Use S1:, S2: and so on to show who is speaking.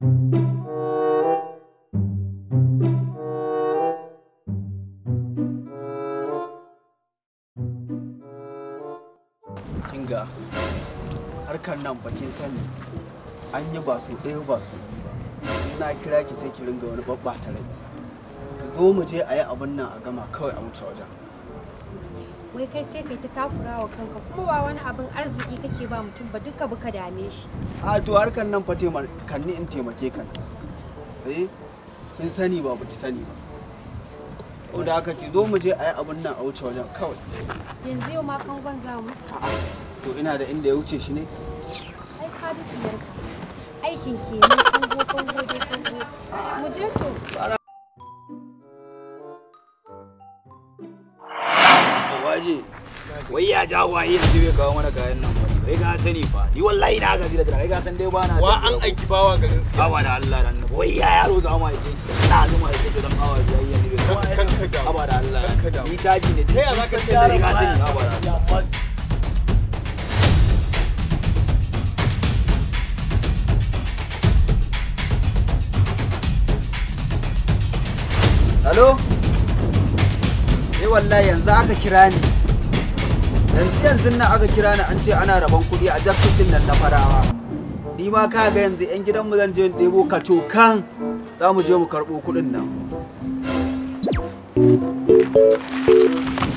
S1: Kinga harkar nan bakin sani an yi ba su ɗaya ba su biyu ba. Na kira ki sai ki ringa wani babbata rai. Ki zo mu je a yi abin nan a gama kawai a wuce wajen.
S2: Wai kai sai kai ta takura wa kanka kuma ba wani abin arziki kake ba mutum ba duka buka dame shi.
S1: A to harkar nan fa kan ni in taimake ka. Kin sani ba baki sani ba. Ko da haka ki zo mu je a yi abin nan a wuce wajen kawai.
S2: Yanzu yau ma kan gwan zamu.
S1: To ina da inda ya wuce shi ne?
S2: Ai ka ji siyarka. Aikin ke ne kango dai kango. Mu je to.
S3: Waje wai ya ja waye yanzu bai kawo mana kayan nan ba. Kai ka sani fa. Ni wallahi na gaji da jira. Kai ka san dai ba na.
S4: Wa an aiki bawa garin su.
S3: Aba da Allah dan. Wai ya yaro za mu aike shi. Na zuma aike shi dan awa biyayya ne.
S4: Kanka da.
S3: Aba da Allah. Ni taji ne.
S4: Ta ya zaka ce da
S3: ka sani aba da Allah.
S1: Halo? Wallahi yanzu aka kira ni. Yanzu nan aka kira ni an ce ana rabon kuɗi a jakitin nan na farawa. Ni ma ka ga yanzu 'yan gidanmu zan je in ɗebo kacokan za mu je mu karɓo kuɗin nan.